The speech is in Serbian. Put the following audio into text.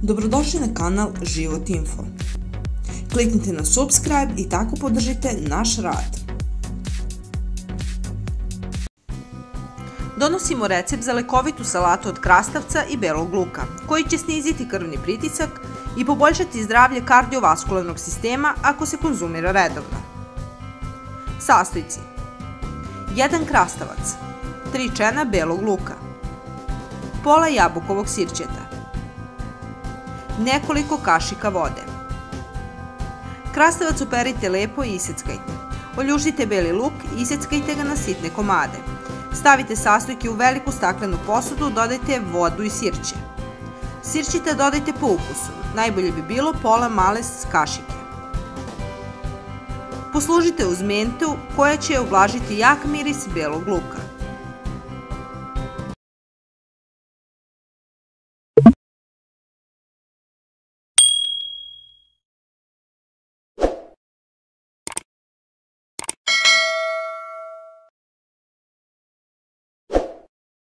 Dobrodošli na kanal Život Info. Kliknite na subscribe i tako podržite naš rad. Donosimo recept za lekovitu salatu od krastavca i belog luka, koji će sniziti krvni pritisak i poboljšati zdravlje kardiovaskularnog sistema ako se konzumira redovno. Sastojci: 1 krastavac, 3 čena belog luka, pola jabukovog sirćeta, nekoliko kašika vode. Krastavac operite lepo i iseckajte. Oljuštite beli luk i iseckajte ga na sitne komade. Stavite sastojke u veliku staklenu posudu, dodajte vodu i sirće. Sirćete dodajte po ukusu, najbolje bi bilo pola male kašike. Poslužite uz mentu koja će ublažiti jak miris belog luka.